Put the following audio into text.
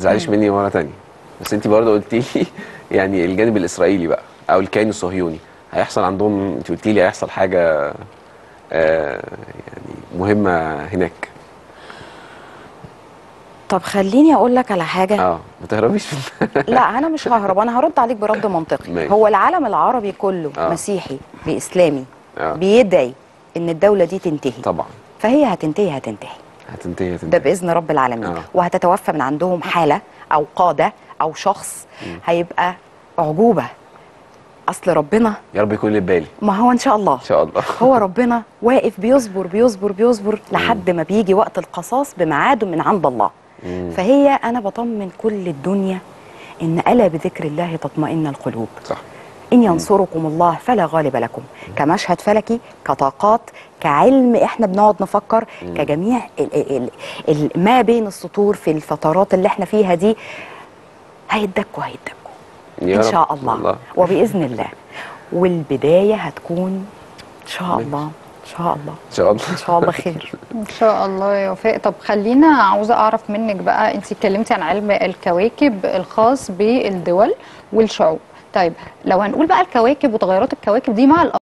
تزعليش مني مرة تانية. بس انت برضه قلتي لي يعني الجانب الاسرائيلي بقى او الكيان الصهيوني هيحصل عندهم، انت قلتي لي هيحصل حاجة يعني مهمة هناك. طب خليني اقول لك على حاجه. ما تهربيش لا انا مش ههرب، انا هرد عليك برد منطقي. ماشي. هو العالم العربي كله مسيحي باسلامي بيدعي ان الدوله دي تنتهي طبعا. فهي هتنتهي ده باذن رب العالمين. وهتتوفى من عندهم حاله او قاده او شخص هيبقى اعجوبه. اصل ربنا يا رب يكون اللي في بالي. ما هو ان شاء الله، ان شاء الله. هو ربنا واقف بيصبر بيصبر بيصبر لحد ما بيجي وقت القصاص بميعاده من عند الله. فهي انا بطمن كل الدنيا ان الا بذكر الله تطمئن القلوب. صح. ان ينصركم الله فلا غالب لكم. كمشهد فلكي، كطاقات، كعلم احنا بنقعد نفكر، كجميع ما بين السطور في الفترات اللي احنا فيها دي هيدكوا ان شاء الله وباذن الله. والبدايه هتكون ان شاء الله ان شاء الله ان شاء الله ان شاء الله خير ان شاء الله يا وفاء. طب خلينا عاوزه اعرف منك بقى، انت اتكلمتي عن علم الكواكب الخاص بالدول والشعوب. طيب لو هنقول بقى الكواكب وتغيرات الكواكب دي مع